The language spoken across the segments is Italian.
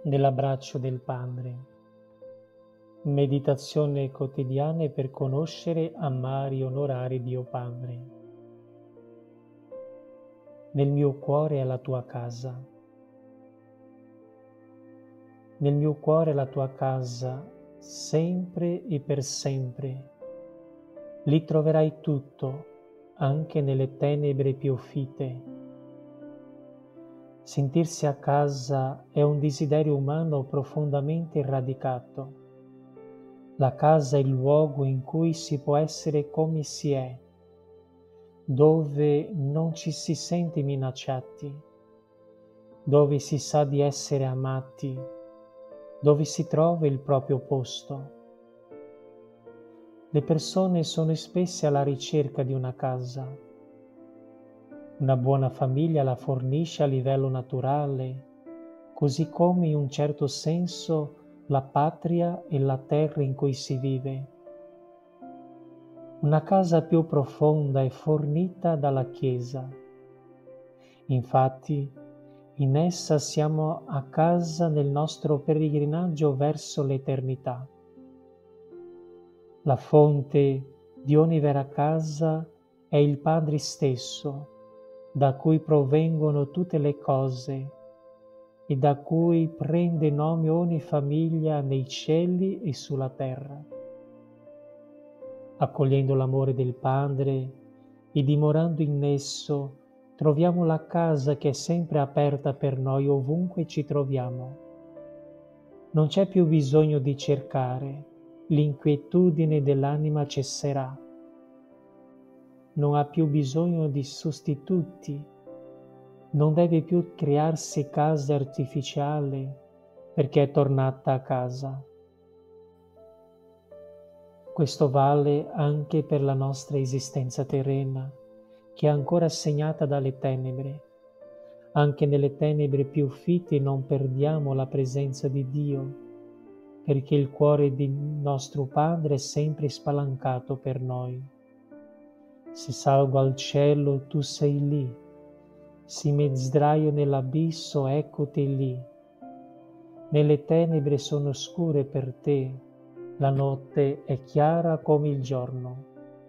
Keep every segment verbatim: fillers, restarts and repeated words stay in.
Nell'abbraccio del Padre. Meditazione quotidiane per conoscere, amare e onorare Dio Padre. Nel mio cuore è la tua casa. Nel mio cuore è la tua casa, sempre e per sempre. Lì troverai tutto, anche nelle tenebre più fitte. Sentirsi a casa è un desiderio umano profondamente radicato. La casa è il luogo in cui si può essere come si è, dove non ci si sente minacciati, dove si sa di essere amati, dove si trova il proprio posto. Le persone sono spesse alla ricerca di una casa. Una buona famiglia la fornisce a livello naturale, così come in un certo senso la patria e la terra in cui si vive. Una casa più profonda è fornita dalla Chiesa. Infatti, in essa siamo a casa nel nostro pellegrinaggio verso l'eternità. La fonte di ogni vera casa è il Padre stesso, da cui provengono tutte le cose e da cui prende nome ogni famiglia nei cieli e sulla terra. Accogliendo l'amore del Padre e dimorando in esso, troviamo la casa che è sempre aperta per noi ovunque ci troviamo. Non c'è più bisogno di cercare, l'inquietudine dell'anima cesserà. Non ha più bisogno di sostituti, non deve più crearsi casa artificiale perché è tornata a casa. Questo vale anche per la nostra esistenza terrena, che è ancora segnata dalle tenebre. Anche nelle tenebre più fitte non perdiamo la presenza di Dio, perché il cuore di nostro Padre è sempre spalancato per noi. Se salgo al cielo, tu sei lì. Se mi sdraio nell'abisso, eccoti lì. Nelle tenebre sono scure per te, la notte è chiara come il giorno.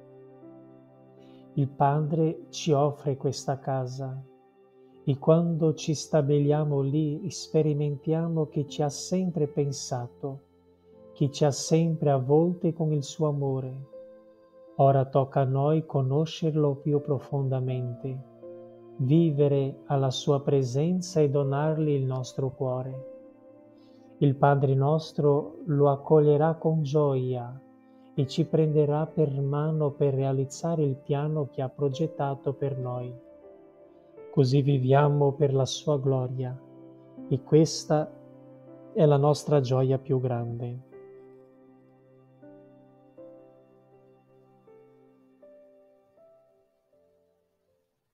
Il Padre ci offre questa casa e quando ci stabiliamo lì sperimentiamo che ci ha sempre pensato, che ci ha sempre avvolte con il suo amore. Ora tocca a noi conoscerlo più profondamente, vivere alla sua presenza e donargli il nostro cuore. Il Padre nostro lo accoglierà con gioia e ci prenderà per mano per realizzare il piano che ha progettato per noi. Così viviamo per la sua gloria e questa è la nostra gioia più grande.